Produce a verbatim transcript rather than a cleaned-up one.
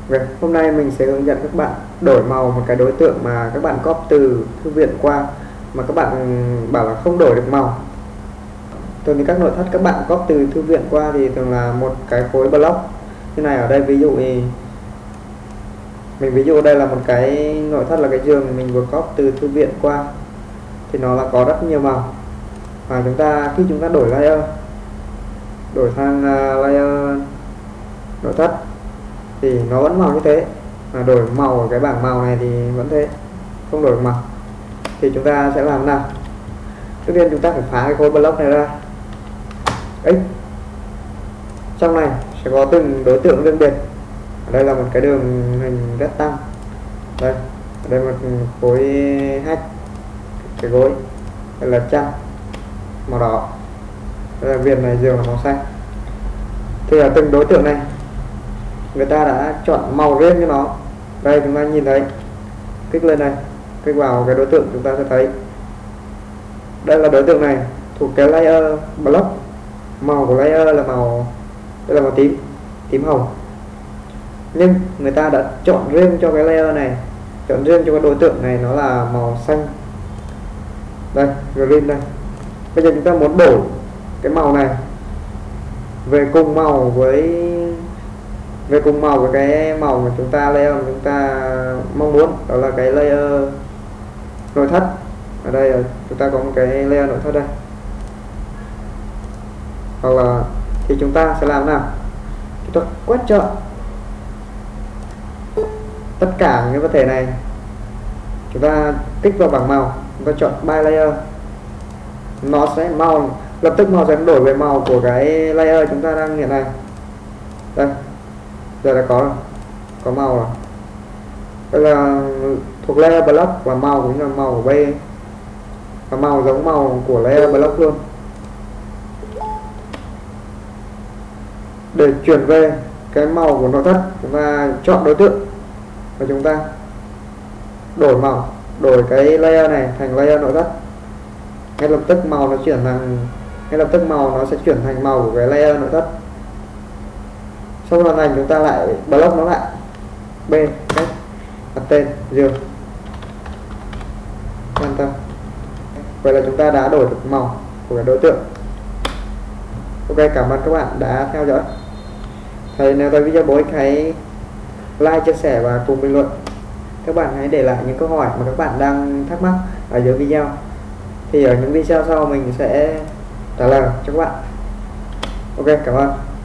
Okay. Hôm nay mình sẽ hướng dẫn các bạn đổi màu một cái đối tượng mà các bạn copy từ thư viện qua mà các bạn bảo là không đổi được màu. Thường thì các nội thất các bạn copy từ thư viện qua thì thường là một cái khối block như này. Ở đây ví dụ thì mình ví dụ đây là một cái nội thất là cái giường mình vừa copy từ thư viện qua thì nó là có rất nhiều màu, và chúng ta khi chúng ta đổi layer đổi sang layer nội thất thì nó vẫn màu như thế, mà đổi màu ở cái bảng màu này thì vẫn thế, không đổi màu. Thì chúng ta sẽ làm nào? Trước tiên chúng ta phải phá cái khối block này ra. X trong này sẽ có từng đối tượng riêng biệt. Ở đây là một cái đường hình rectangle, đây ở đây một khối H, cái gối, đây là chăn màu đỏ, đây là viền này, giường là màu xanh. Thì ở từng đối tượng này người ta đã chọn màu riêng cho nó. Đây chúng ta nhìn thấy, kích lên này, kích vào cái đối tượng chúng ta sẽ thấy đây là đối tượng này thuộc cái layer block. Màu của layer là màu, đây là màu tím, tím hồng, nhưng người ta đã chọn riêng cho cái layer này, chọn riêng cho cái đối tượng này nó là màu xanh, đây green đây. Bây giờ chúng ta muốn đổi cái màu này về cùng màu với về cùng màu với cái màu mà chúng ta layer mà chúng ta mong muốn, đó là cái layer nội thất. Ở đây chúng ta có một cái layer nội thất đây, hoặc là thì chúng ta sẽ làm nào? Chúng ta quét chọn tất cả những vật thể này, chúng ta kích vào bảng màu, chúng ta chọn by layer, nó sẽ màu lập tức màu sẽ đổi về màu của cái layer chúng ta đang hiện này. Đây giờ đã có có màu rồi, đây là thuộc layer block, và màu cũng là màu của B, và màu giống màu của layer block luôn. Để chuyển về cái màu của nội thất, chúng ta chọn đối tượng và chúng ta đổi màu, đổi cái layer này thành layer nội thất. Ngay lập tức màu nó chuyển thành ngay lập tức màu nó sẽ chuyển thành màu của cái layer nội thất. Sau lần này chúng ta lại block nó lại, B cách đặt tên giường, enter. Vậy là chúng ta đã đổi được màu của cái đối tượng. Ok, cảm ơn các bạn đã theo dõi. Thì nếu thấy video bổ ích hãy like, chia sẻ và cùng bình luận. Các bạn hãy để lại những câu hỏi mà các bạn đang thắc mắc ở dưới video, thì ở những video sau mình sẽ trả lời cho các bạn. Ok, cảm ơn.